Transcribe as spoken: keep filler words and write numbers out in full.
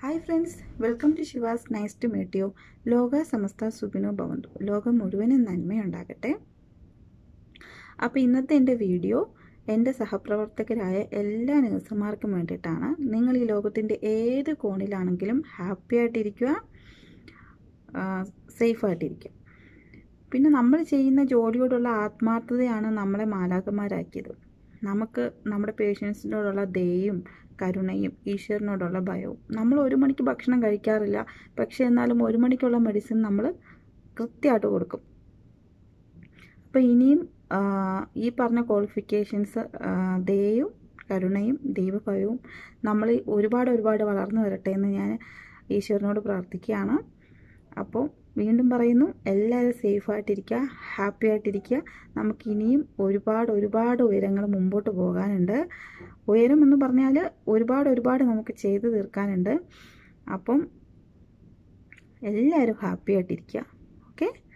Hi friends, welcome to ശിവാസ് nice to meet you. ലോക സമസ്ത സുഖിനോ ഭവന്തു, ലോകം മുഴുവനും നന്മയുണ്ടാകട്ടെ. അപ്പോൾ ഇന്നത്തെ എൻ്റെ വീഡിയോ എൻ്റെ സഹപ്രവർത്തകരായ എല്ലാ നഴ്സുമാർക്കും വേണ്ടിയിട്ടാണ്. നിങ്ങൾ ഈ ലോകത്തിൻ്റെ ഏത് കോണിലാണെങ്കിലും ഹാപ്പി ആയിട്ടിരിക്കുക, സേഫായിട്ടിരിക്കുക. പിന്നെ നമ്മൾ ചെയ്യുന്ന ജോലിയോടുള്ള ആത്മാർത്ഥതയാണ് നമ്മളെ മാലാഖമാരാക്കിയത്. നമുക്ക് നമ്മുടെ പേഷ്യൻസിനോടുള്ള ദയയും കരുണയും ഈശ്വരനോടുള്ള ഭയവും. നമ്മൾ ഒരു മണിക്ക് ഭക്ഷണം കഴിക്കാറില്ല, പക്ഷേ എന്നാലും ഒരു മണിക്കുള്ള മെഡിസിൻ നമ്മൾ കൃത്യമായിട്ട് കൊടുക്കും. അപ്പോൾ ഇനിയും ഈ പറഞ്ഞ ക്വാളിഫിക്കേഷൻസ്, ദയയും കരുണയും ദൈവഭയവും നമ്മൾ ഒരുപാട് ഒരുപാട് വളർന്നു വരട്ടെ എന്ന് ഞാൻ ഈശ്വരനോട് പ്രാർത്ഥിക്കുകയാണ്. അപ്പോൾ വീണ്ടും പറയുന്നു, എല്ലാവരും സേഫായിട്ടിരിക്കുക, ഹാപ്പി ആയിട്ടിരിക്കുക. നമുക്ക് ഇനിയും ഒരുപാട് ഒരുപാട് ഉയരങ്ങൾ മുമ്പോട്ട് പോകാനുണ്ട്. ഉയരം എന്ന് പറഞ്ഞാൽ ഒരുപാട് ഒരുപാട് നമുക്ക് ചെയ്തു തീർക്കാനുണ്ട്. അപ്പം എല്ലാവരും ഹാപ്പി ആയിട്ടിരിക്കുക. ഓക്കെ.